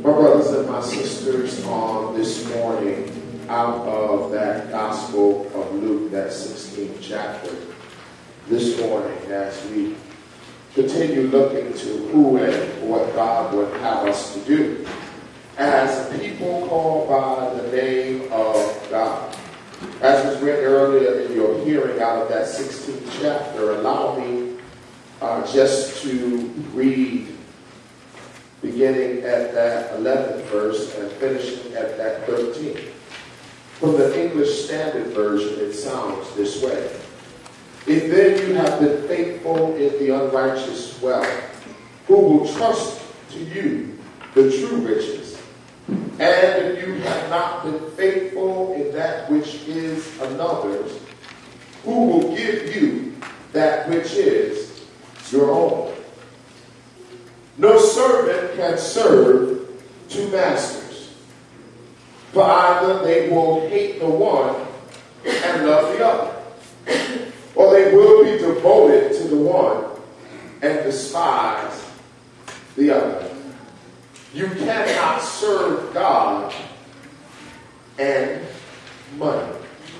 My brothers and my sisters, on this morning, out of that Gospel of Luke, that 16th chapter, this morning, as we continue looking to who and what God would have us to do, as a people called by the name of God. As was read earlier in your hearing out of that 16th chapter, allow me just to read beginning at that 11th verse and finishing at that 13th. From the English Standard Version, it sounds this way. If then you have been faithful in the unrighteous wealth, who will trust to you the true riches? And if you have not been faithful in that which is another's, who will give you that which is your own? No servant can serve two masters, for either they will hate the one and love the other, or they will be devoted to the one and despise the other. You cannot serve God and money.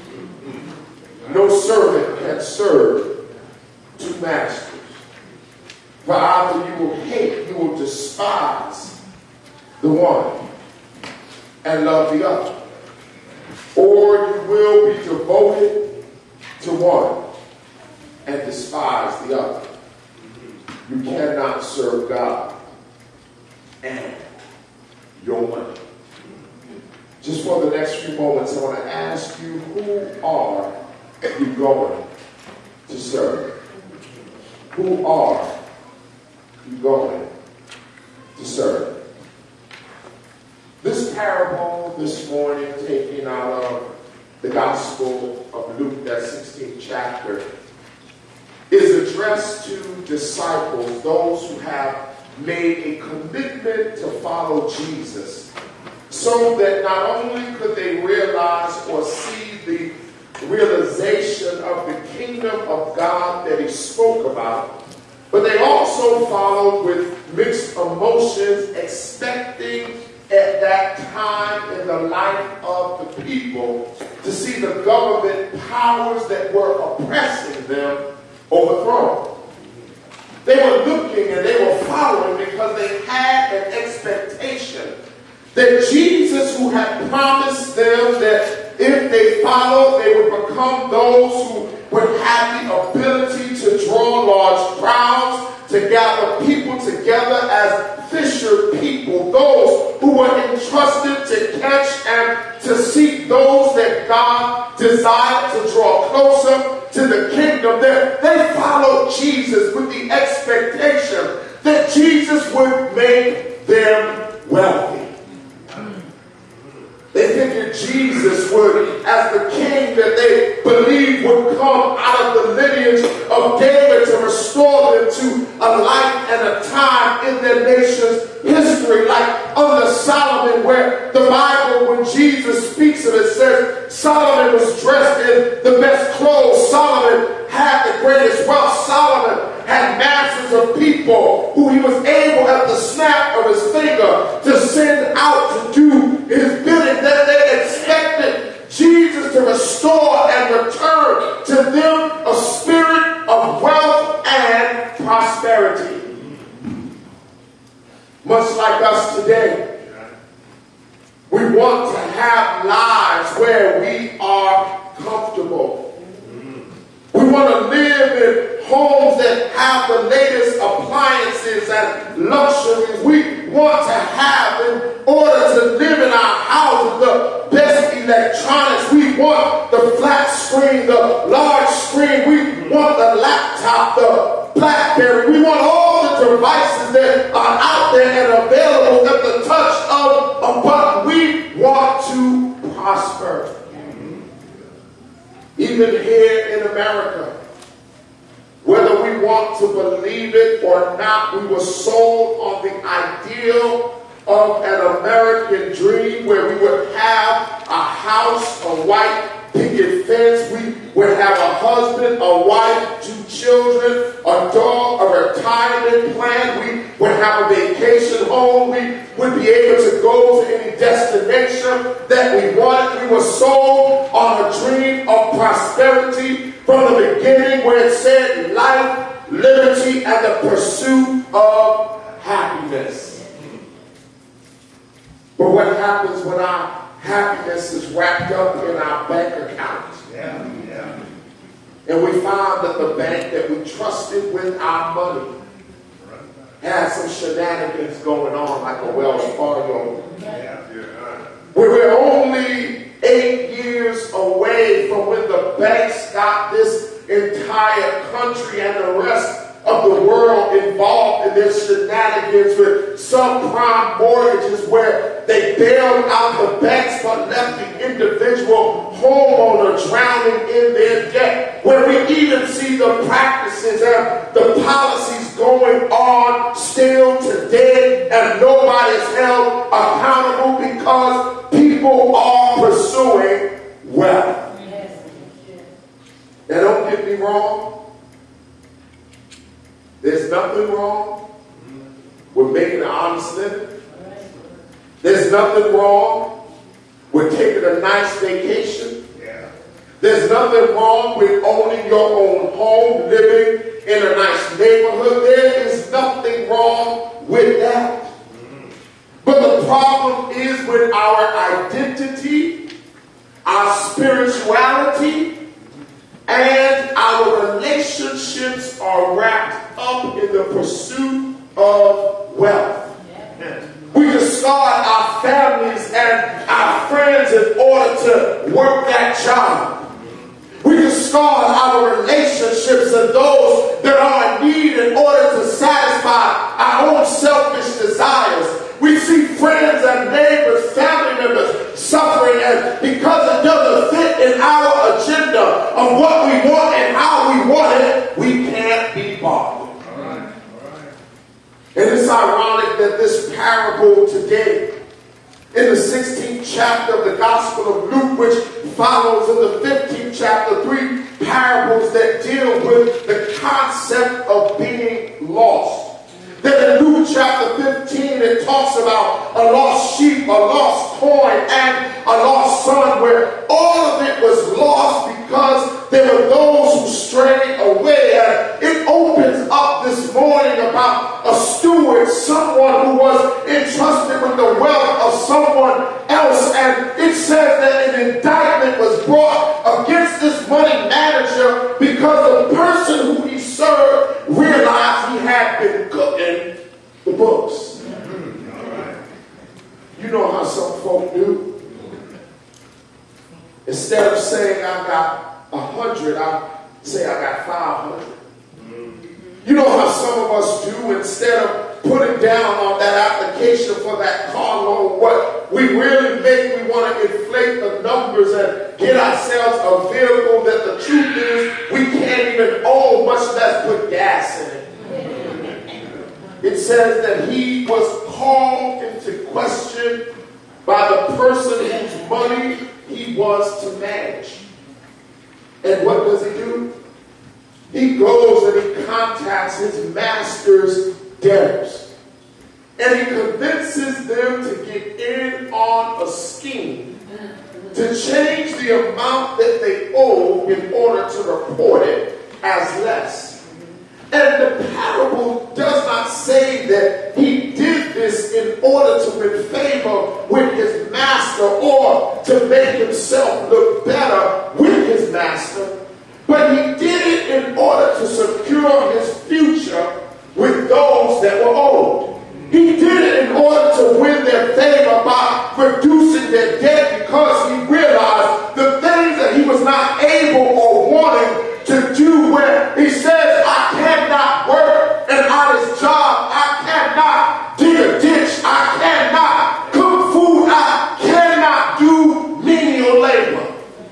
No servant can serve two masters. For either you will hate, you will despise the one and love the other, or you will be devoted to one and despise the other. You cannot serve God and your money. Just for the next few moments, I want to ask you, who are you going to serve? Who are you going to serve? This parable this morning, taken out of the Gospel of Luke, that 16th chapter, is addressed to disciples, those who have made a commitment to follow Jesus, so that not only could they realize or see the realization of the kingdom of God that he spoke about, but they also followed with mixed emotions, expecting at that time in the life of the people to see the government powers that were oppressing them overthrown. They were looking and they were following because they had an expectation that Jesus, who had promised them that if they followed, they would become those who would have the ability to draw large crowds, to gather people together as fisher people, those who were entrusted to catch and to seek those that God desired to draw closer to the kingdom. They followed Jesus with the expectation that Jesus would make them wealthy. They figured Jesus would, as the king that they believed would come out of the lineage of David to restore them to a life and a time in their nation's history, like under Solomon, where the Bible, when Jesus speaks of it, says Solomon was dressed in the best clothes. Solomon had the greatest wealth. Solomon had masses of people who he was able at the snap of his finger to send out to do his bidding, that they expected Jesus to restore and return to them a spirit of wealth and prosperity. Much like us today, we want to have lives where we are comfortable. We want to live in homes that have the latest appliances and luxuries. We want to have, in order to live in our houses, the best electronics. We want the flat screen, the large screen. We want the laptop, the BlackBerry. We want all the devices that are out there and available at the touch of a button. We want to prosper. Even here in America, whether we want to believe it or not, we were sold on the ideal of an American dream where we would have a house, a white picket fence, we would have a husband, a wife, 2 children, a dog, a retirement plan, we would have a vacation vacation home. We would be able to go to any destination that we wanted. We were sold on a dream of prosperity from the beginning, where it said life, liberty, and the pursuit of happiness. But what happens when our happiness is wrapped up in our bank account? And we found that the bank that we trusted with our money had some shenanigans going on, like a Wells Fargo. We're only 8 years away from when the banks got this entire country and the rest of the world involved in their shenanigans with subprime mortgages, where they bailed out the banks but left the individual homeowner drowning in their debt, where we even see the practices and the policies going on still today, and nobody is held accountable because people are pursuing wealth. Now, don't get me wrong. There's nothing wrong with making an honest living. There's nothing wrong with taking a nice vacation. There's nothing wrong with owning your own home, living in a nice neighborhood. There is nothing wrong with that. But the problem is with our identity, our spirituality, and our relationships are wrapped up in the pursuit of wealth. We discard our families and our friends in order to work that job. We discard our relationships and those that are in need in order to satisfy our own selfish desires. We see friends and neighbors, family members suffering, and because it doesn't fit in our agenda of what we want and how we want it, we can't be bothered. And it's ironic that this parable today, in the 16th chapter of the Gospel of Luke, which follows in the 15th chapter, 3 parables that deal with the concept of being lost. Then in Luke chapter 15, it talks about a lost sheep, a lost coin, and a lost son, where all of it was lost because there were those who strayed away. And it opens up this morning about a steward, someone who was entrusted with the wealth of someone else. And it says that an indictment was brought against this money manager because the person who he served realized he had been cooking the books. You know how some folk do. Instead of saying I got 100, I say I got 500. You know how some of us do. Instead of putting down on that application for that car loan, what we really make, we want to inflate the numbers and get ourselves a vehicle that the truth is we can't even own, much less put gas in it. It says that he was called into question by the person whose money he was to manage. And what does he do? He goes and he contacts his master's debtors. And he convinces them to get in on a scheme to change the amount that they owe in order to report it as less. And the parable does not say that he did this in order to win favor with his master or to make himself look better with his master, but he did it in order to secure his future with those that were owed. He did it in order to win their favor by reducing their debt, because he realized the things that he was not able or wanting to do, where he says, I cannot work an honest job, I cannot dig a ditch, I cannot cook food, I cannot do menial labor.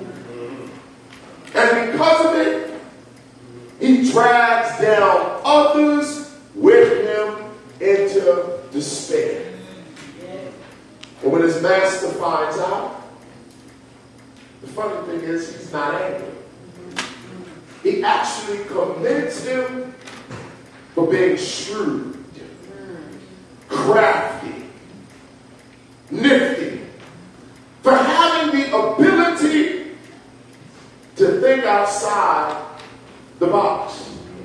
And because of it, he drags down others with him into despair. And when his master finds out, the funny thing is he's not angry. He actually commends him for being shrewd, crafty, nifty, for having the ability to think outside the box.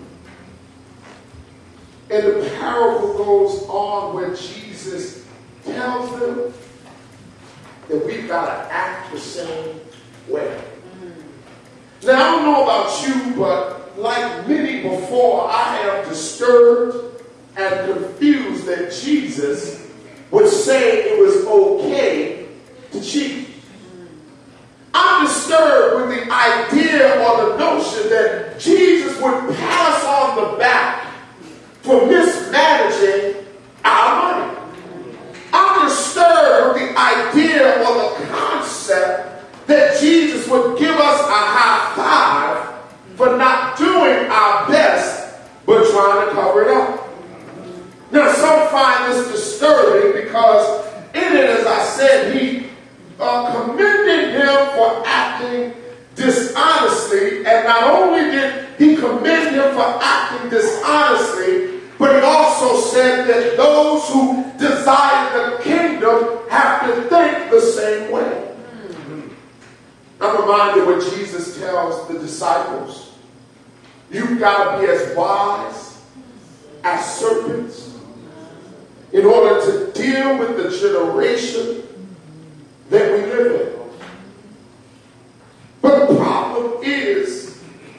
And the parable goes on where Jesus tells them that we've got to act the same way. Now, I don't know about you, but like many before, I am disturbed and confused that Jesus would say it was okay to cheat. I'm disturbed with the idea or the notion that Jesus would pat us on the back for mismanaging our money. I'm disturbed with the idea or the concept that Jesus would give us a high five for not doing our best but trying to cover it up. Now, some find this disturbing because in it, as I said, he commended him for acting dishonestly, and not only did he commend him for acting dishonestly, but he also said that those who desire the kingdom have to think the same way. I'm reminded what Jesus tells the disciples. You've got to be as wise as serpents in order to deal with the generation that we live in. But the problem is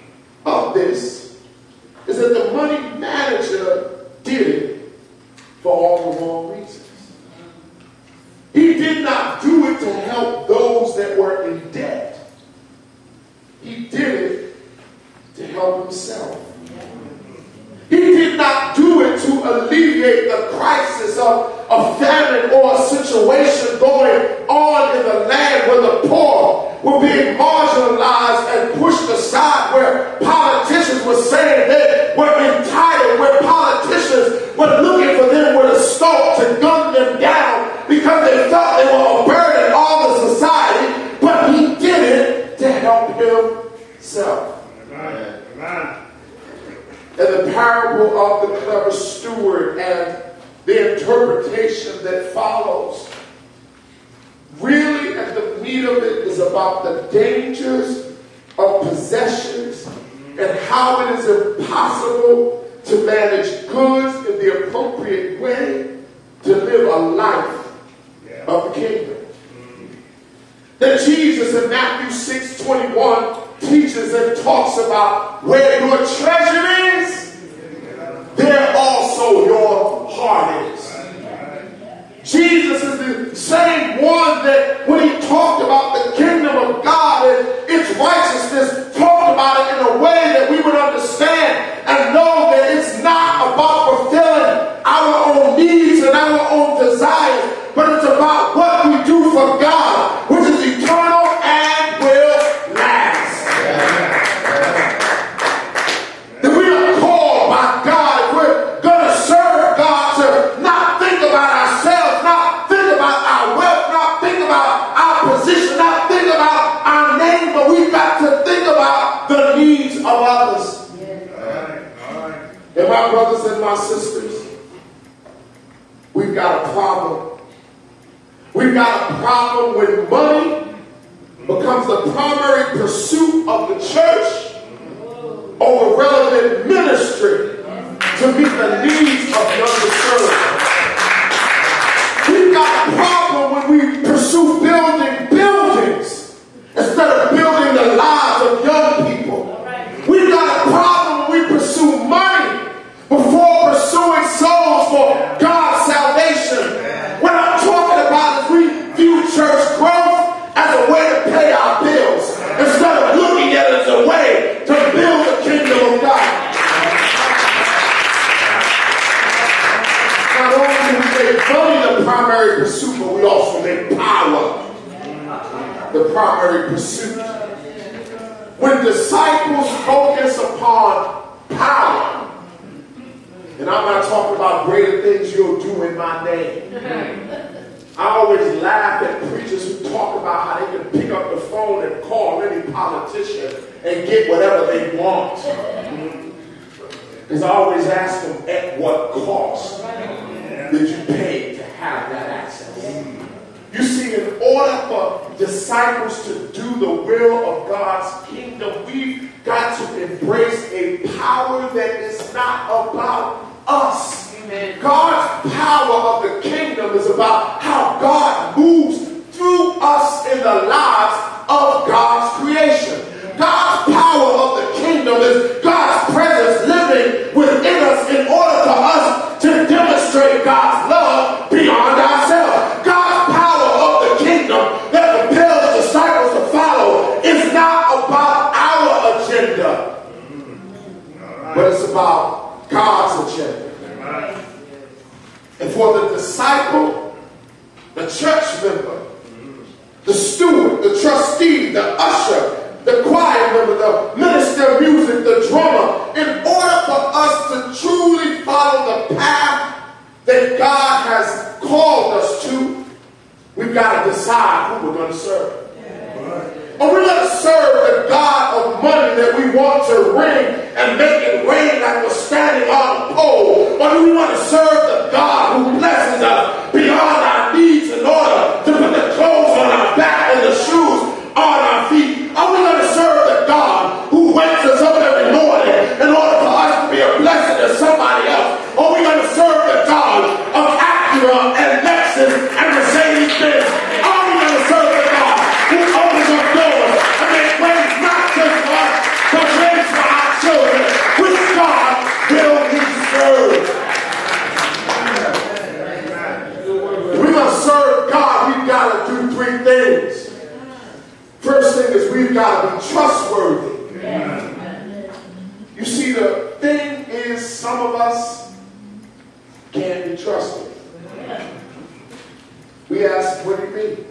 that the money manager did it for all the wrong reasons. He did not do it to help those that were in debt. He did it to help himself. He did not do it to alleviate the crisis of a famine or a situation going on in the land where the poor were being marginalized and pushed aside, where politicians were saying they were entitled, where politicians were looking for them with a scope to gun them down because they felt they were a burden on the society. But he did it to help himself. Amen. Amen. And the parable of the clever steward and the interpretation that follows, really at the meat of it is about the dangers of possessions and how it is impossible to manage goods in the appropriate way to live a life of the kingdom. That Jesus in Matthew 6:21 teaches and talks about where your treasure is, there also your heart is. Jesus is the same one that when he talked about the kingdom of God and its righteousness, talked about it in a way that we would understand and know that it's not about fulfilling our own needs and our own desires, but it's about what we do for God, which is eternal and will last. That we are called by God, if we're going to serve God, to not think about ourselves, not think about our wealth, not think about our position, not think about our name, but we've got to think about the needs of others. And my brothers and my sisters, we've got a problem. We've got a problem when money becomes the primary pursuit of the church over relevant ministry to meet the needs of the underserved. We've got a problem when we pursue building buildings instead of building the lives of young people. We've got a problem when we pursue money before pursuing souls for God's salvation. What I'm talking about is we view church growth as a way to pay our bills instead of looking at it as a way to build the kingdom of God. Not only do we make money the primary pursuit, but we also make power the primary pursuit. When disciples focus upon power, and I'm not talking about greater things you'll do in my name. I always laugh at preachers who talk about how they can pick up the phone and call any politician and get whatever they want. Because I always ask them, at what cost did you pay have that access. You see, in order for disciples to do the will of God's kingdom, we've got to embrace a power that is not about us. Amen. God's power of the kingdom is about how God moves through us in the lives of God's creation. God's power of the kingdom is God's presence living within us in order for us to demonstrate God's love beyond ourselves. God's power of the kingdom that compels disciples to follow is not about our agenda, but it's about God's agenda. And for the disciple, the church member, the steward, the trustee, the usher, the choir member, the minister of music, the drummer, in order for us to truly follow the path that God has called us to, we've got to decide who we're going to serve. Are we going to serve the God of money that we want to ring and make it rain like we're standing on a pole? Or do we want to serve the God who blesses us beyond our needs in order to put the clothes on our back and the shoes on our feet? Are we going to serve the God who wakes us up every morning in order for us to be a blessing to somebody else? Or are we going to serve the God of Acura and Lexus and Mercedes-Benz? Are we going to serve the God who opens up doors and makes ways not just for us, but ways for our children? Which God will we serve? If we're going to serve God, we've got to do three things. First thing is we've got to be trustworthy. You see, the thing is some of us can't be trusted. We ask, what do you mean?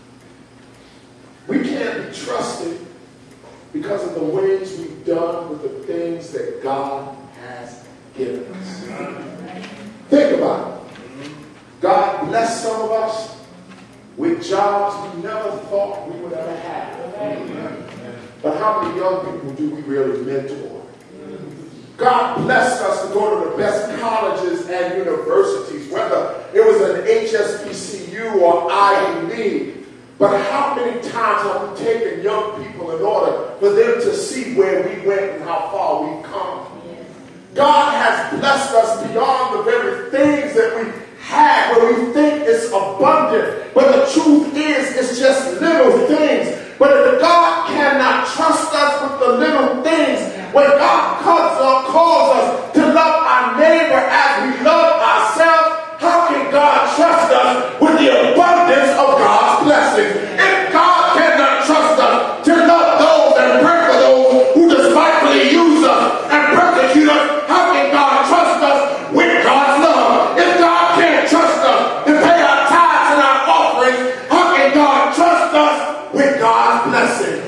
We can't be trusted because of the ways we've done with the things that God has given us. Think about it. God blessed some of us with jobs we never thought we would ever have. But how many young people do we really mentor? God blessed us to go to the best colleges and universities, whether it was an HSBCU or Ivy League. But how many times have we taken young people in order for them to see where we went and how far we've come? God has blessed us beyond the very things that we have, where we think it's abundant. But the truth is, it's just little things. But if God cannot trust us with the little things, when God calls us to love our neighbor as we love ourselves, how can God trust us with the abundance of God's blessings? If God cannot trust us to love those and pray for those who despitefully use us and persecute us, how can God trust us with God's love? If God can't trust us to pay our tithes and our offerings, how can God trust us with God's blessings?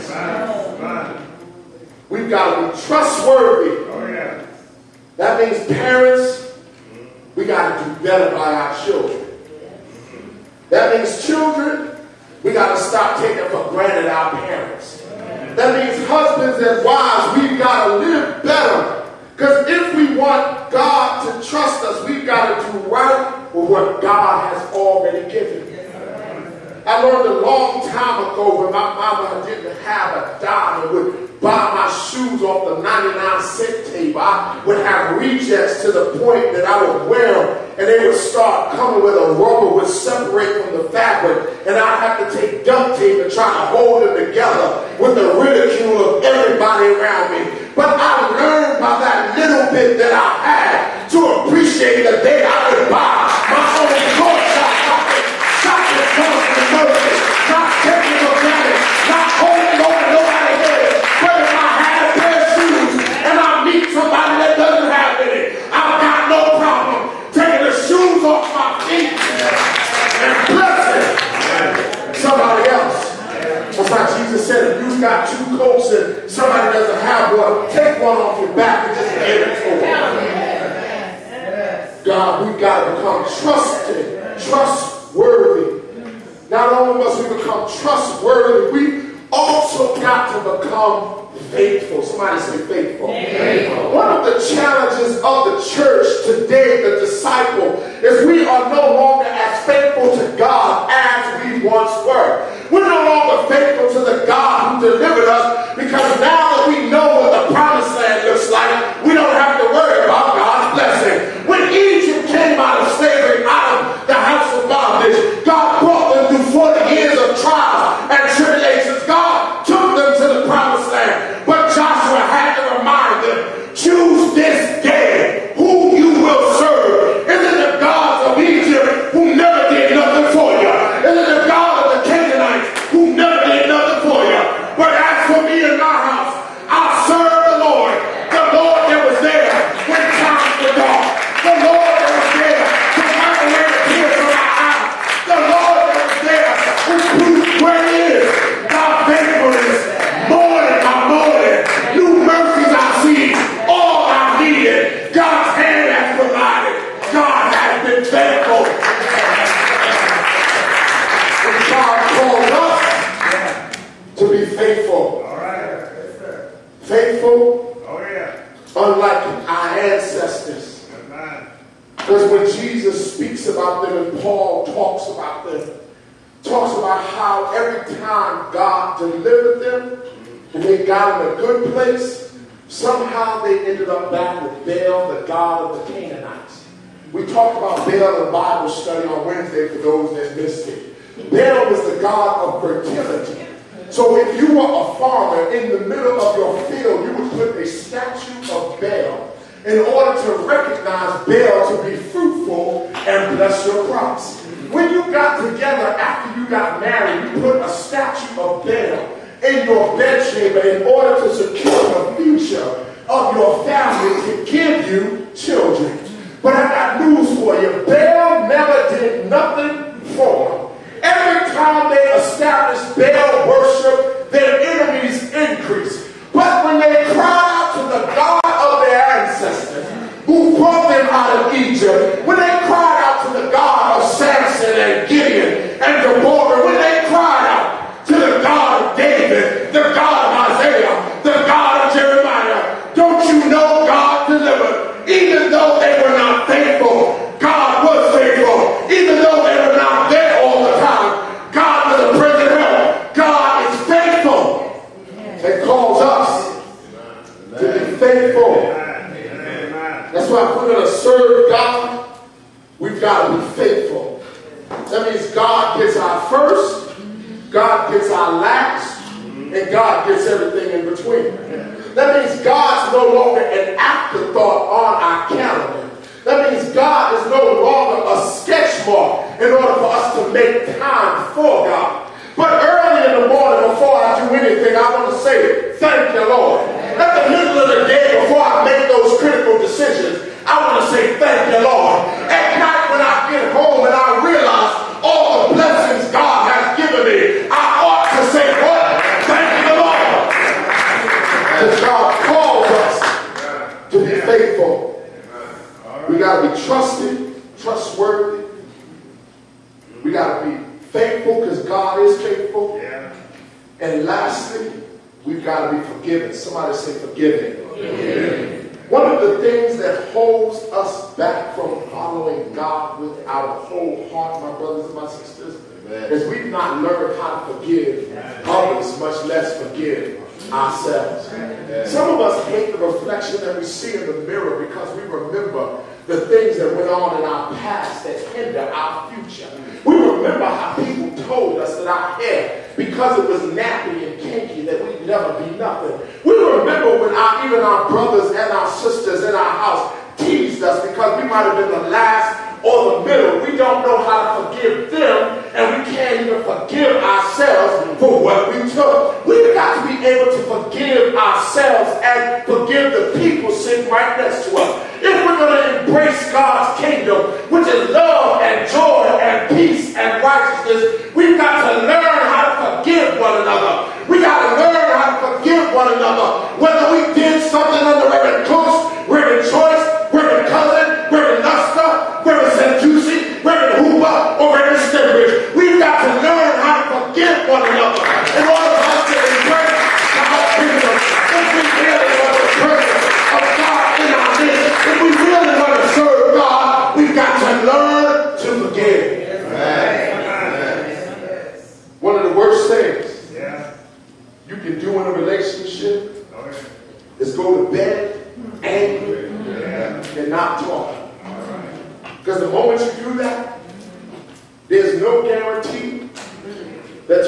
We've got to be trustworthy. That means parents, we got to do better by our children. That means children, we got to stop taking for granted our parents. That means husbands and wives, we've got to live better. Because if we want God to trust us, we've got to do right with what God has already given. I learned a long time ago when my mama didn't have a dime and would buy my shoes off the 99-cent table. I would have rejects to the point that I would wear them and they would start coming with a rubber would separate from the fabric, and I'd have to take duct tape and try to hold them together with the ridicule of everybody around me. But I learned by that little bit that I had to appreciate the day I could buy my own coat shopping clothes from the mercy, not taking for granted, not holding over nobody's head. But if I had a pair of shoes and I meet somebody that doesn't have any, I've got no problem taking the shoes off my feet and blessing somebody else. That's why Jesus said, if you've got two coats and somebody doesn't have one, take one off your back and just give it to them. God, we've got to become trustworthy. Not only must we become trustworthy, we also got to become faithful. Somebody say faithful. Faithful. One of the challenges of the church today, the disciple, is we are no longer as faithful once were. We're no longer faithful to the God who delivered us, because now that we know what the promised land looks like, we don't have to worry about God's blessing. When Egypt came out of slavery, out of the house of bondage, God brought them through 40 years of trials and tribulations. God took them to the promised land. But Joshua had to remind them, choose this day who you will serve. Is it the gods of Egypt who never did nothing for you? Is it the God of the Canaanites who never did nothing for you? But as for me and my house, I'll serve the Lord that was there when times were dark, the Lord that was there to wipe away the tears from our eyes, the Lord that was there who proved where He is. Thy faithfulness, morning by morning, new mercies I see, all I needed, God's hand has provided. God has been faithful. And God calls us to be faithful. All right. Faithful. Oh, yeah. Unlike our ancestors. Because when Jesus speaks about them and Paul talks about them, talks about how every time God delivered them and they got in a good place, somehow they ended up back with Baal, the god of the Canaanites. We talked about Baal in Bible study on Wednesday for those that missed it. Baal was the god of fertility. So if you were a farmer, in the middle of your field, you would put a statue of Baal in order to recognize Baal to be fruitful and bless your crops. When you got together after you got married, you put a statue of Baal in your bedchamber in order to secure the future of your family to give you children. But I got news for you. Baal never did nothing for them. Every time they established Baal worship, their enemies increased. But when they cried out to the God of their ancestors, who brought them out of Egypt, when they cried out to the God of Samson and Gideon and Deborah, when they cried out to the God of David, the God of Isaiah, the God of Jeremiah, don't you know God delivered? Even though they were not faithful, God was faithful. Even though they were not there all the time, God was a present help. God is faithful. It calls us to be faithful. That's why if we're going to serve God, we've got to be faithful. That means God gets our first, God gets our last, and God gets everything in between. That means God's no longer an afterthought on our calendar. That means God is no longer a sketch mark in order for us to make time for God. But early in the morning, before I do anything, I want to say, thank you, Lord. At the middle of the day, before I make those critical decisions, I want to say, thank you, Lord. At night, when I get home and I realize all the blessings God has given me, I ought to say, what? Thank you, Lord. Because God calls us to be faithful. We got to be trusted, trustworthy. We got to be faithful because God is faithful. Yeah. And lastly, we've got to be forgiven. Somebody say forgiving. Yeah. One of the things that holds us back from following God with our whole heart, my brothers and my sisters, is we've not learned how to forgive others, much less forgive ourselves. Some of us hate the reflection that we see in the mirror because we remember the things that went on in our past that hinder our future. We remember how people told us that our hair, because it was nappy and kinky, that we'd never be nothing. We remember when even our brothers and our sisters in our house teased us because we might have been the last or the middle. We don't know how to forgive them, and we can't even forgive ourselves for what we took. We've got to be able to forgive ourselves and forgive the people sitting right next to us. If we're going to embrace God's kingdom, which is love and joy and peace and righteousness, we've got to learn how to forgive one another. We got to learn how to forgive one another. Whether we did something under Reverend Cooks, Reverend Choice, Reverend Cousin, Reverend Nuster, Reverend Santucci, Reverend Hoover, or Reverend Stimbridge, we've got to learn how to forgive one another in order for us to embrace God's kingdom. If we really want the purpose of God in our midst, if we really want to serve God, we've got to learn to forgive.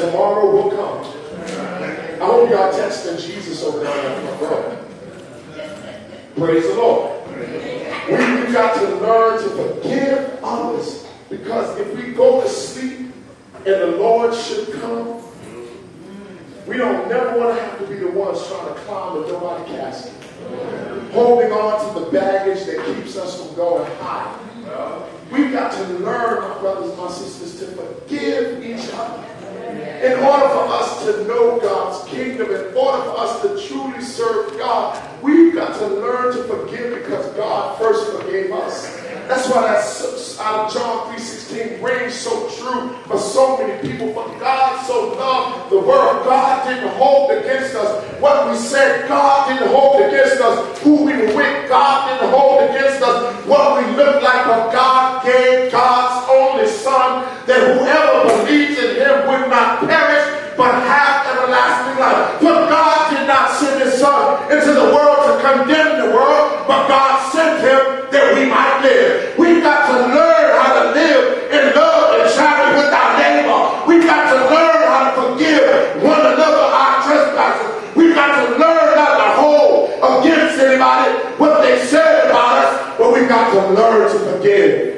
tomorrow will come. I hope y'all texting Jesus over there on the road. Praise the Lord. We've got to learn to forgive others, because if we go to sleep and the Lord should come, we don't never want to have to be the ones trying to climb the door out of the casket, holding on to the baggage that keeps us from going high. We've got to learn, my brothers and my sisters, to forgive each other. In order for us to know God's kingdom, in order for us to truly serve God, we've got to learn to forgive, because God first forgave us. That's why that's out of John 3:16 rings so true for so many people. For God so loved the world. God didn't hold against us what we said. God didn't hold against us who we were with. God didn't hold against us what we looked like. But God gave God's only Son, that whoever believes in him would not perish but have everlasting life. For God did not send his Son into the world to condemn the world, but God sent him that we might live. We've got to learn how to live in love and charity with our neighbor. We've got to learn how to forgive one another our trespasses. We've got to learn not to hold against anybody what they said about us, but we've got to learn to forgive.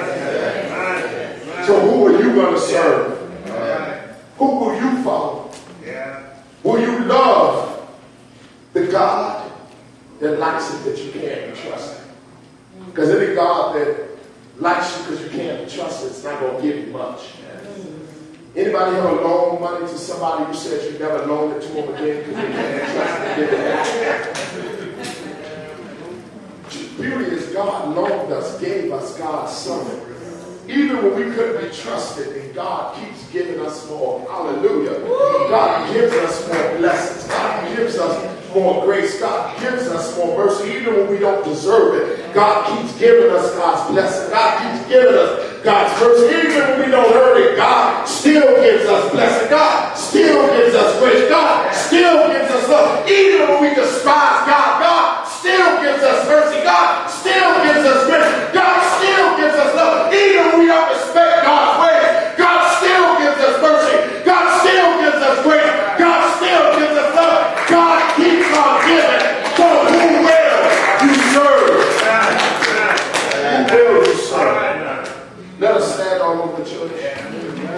So who are you going to serve? Who will you follow? Will you love the God that likes it that you can't be trusted? Because any God that likes you because you can't be trusted, it's not going to give you much. Anybody ever loan money to somebody who says you never loan it to them again because they can't trust it to give it back? The beauty is God loaned us, gave us God's Son. Even when we couldn't be trusted, and God keeps giving us more. Hallelujah. God gives us more blessings. God gives us more grace. God gives us more mercy. Even when we don't deserve it, God keeps giving us God's blessing. God keeps giving us God's mercy. Even when we don't earn it, God still gives us blessing. God still gives us grace. God still gives us love. Even when we despise God, God still gives us mercy. God still gives us grace. God still gives us love. Even when we don't respect God's ways, God still gives us mercy. God still gives us grace. God still gives us love. God keeps on giving. So who will you serve? Who will you serve? Let us stand all over the church.